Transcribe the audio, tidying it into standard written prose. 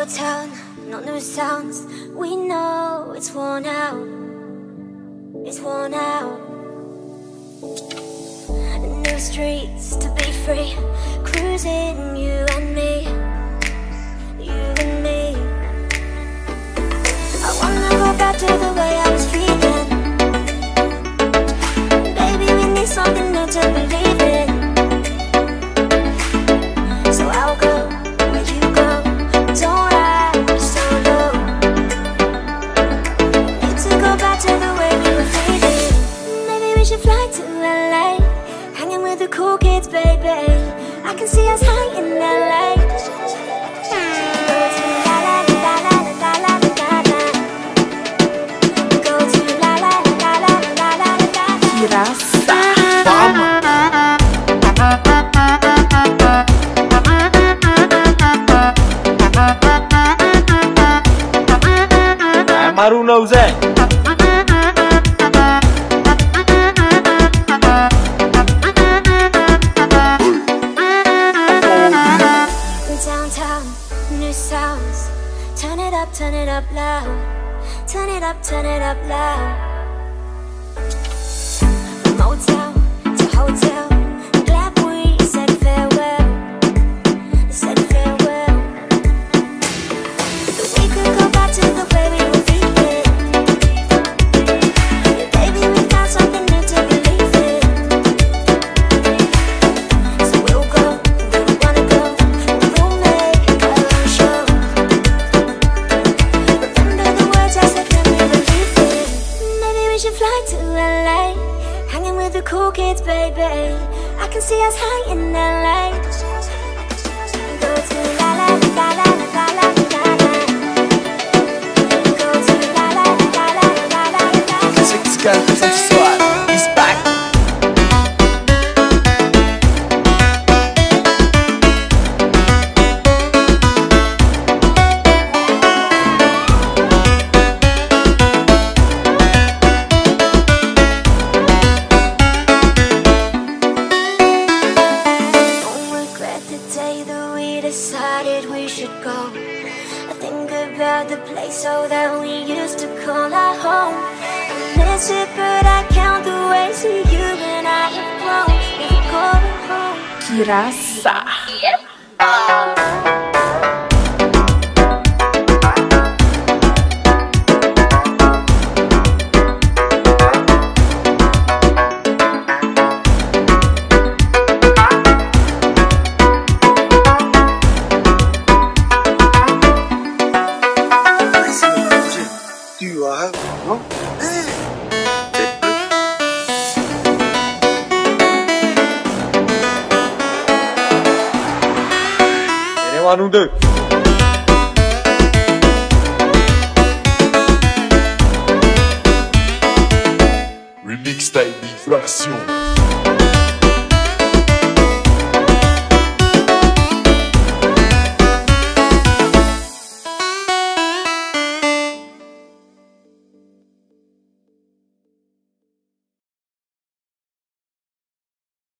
town, no new sounds. We know it's worn out. It's worn out. New streets to be free, cruising you and me, you and me. I wanna go back to the way I was feeling. Baby, we need something new to believe in. So I'll go where you go. Don't ride solo. Need to go back to the way we were feeling. Maybe we should fly to LA, hanging with the cool kids, baby. I can see us high in LA. Go to la la la la la la la la. Go to la la la la la la la. Pirassa. Marunão Zé. Downtown, new sounds. Turn it up loud. Turn it up loud. From motel to hotel, glad we said farewell. Said farewell. That we could go back to the way we were feeling. Baby, we got something new to believe in. So we'll go where we wanna go. We'll make our own show. Remember the words I said when we were leaving. Maybe we should fly to LA, hanging with the cool kids, baby. I can see us high in LA. Go to la la la la la la la la. Go to la la la la la la la. Você que esse cara tá sendo suave. Spike. Don't regret the day that we decided we should go. I think about the place so that we used to call our home. I miss it, but I count the ways that you and I have grown. Never going home. Pirassa. Tu as, non? Ele é um dois. Remix da Imigração.